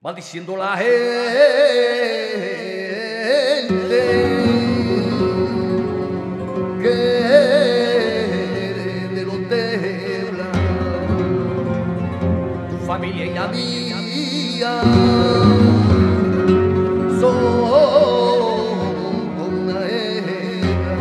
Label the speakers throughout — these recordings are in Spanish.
Speaker 1: maldiciendo la gente que de los tebla, tu familia y la mía son una hebra.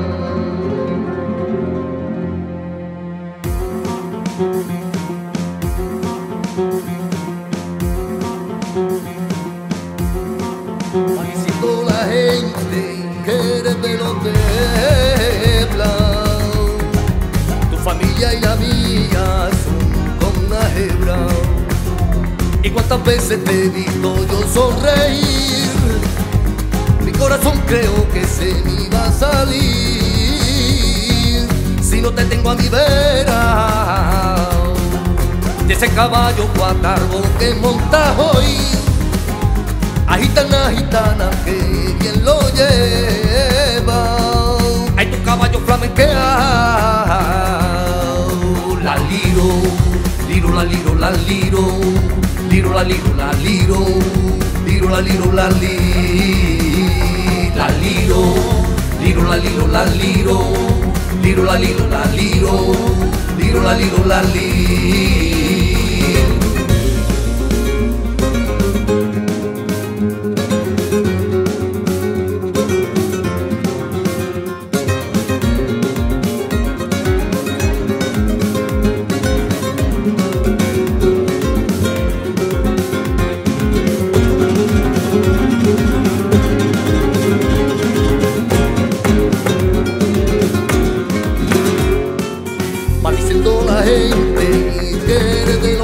Speaker 1: Maldiciendo la gente que eres de los tebla, tu familia y la mía son como una hebra. Y cuántas veces te he visto yo sonreír, mi corazón creo que se me iba a salir si no te tengo a mi vera. De ese caballo cuatarbo que montas hoy, agitana, agitana, que bien lo lleva. Ay, tu caballo flamenqueao. La liro, liro, la liro, la liro, liro, la liro, la liro, liro, la liro, la li, la liro, liro, la liro, la liro, liro, la liro, la liro, liro, la liro, la li. Maldiciendo la gente que eres de los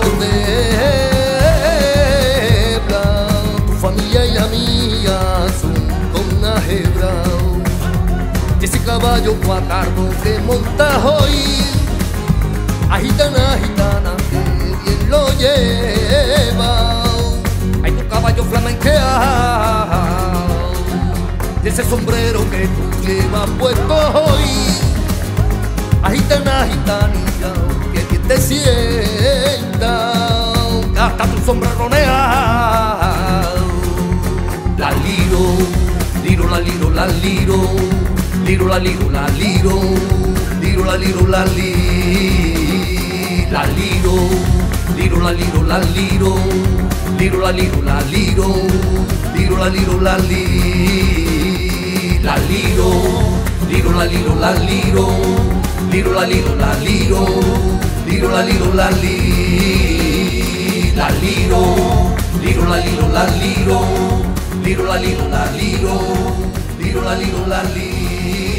Speaker 1: tebla, tu familia y la mía son como una hebra. Y ese caballo cuatardo que montas hoy, agitana, agitana, que bien lo lleva. Ay, tu caballo flamenqueao. Y ese sombrero que tú llevas puesto hoy, agitana, agitanita, que bien te sienta, hasta tu sombreroneao. La liro, liro, la liro, la liro, liro, la liro, la liro, liro, la liro, la li, la liro, liro, la liro, la liro, liro, la liro, la liro, liro, la liro, la li, la liro, liro, la liro, la liro, liro, la liro, la liro, liro, la liro, la li, la liro, liro, la liro, la liro, liro, la liro, la liro, liro, la liro, la li.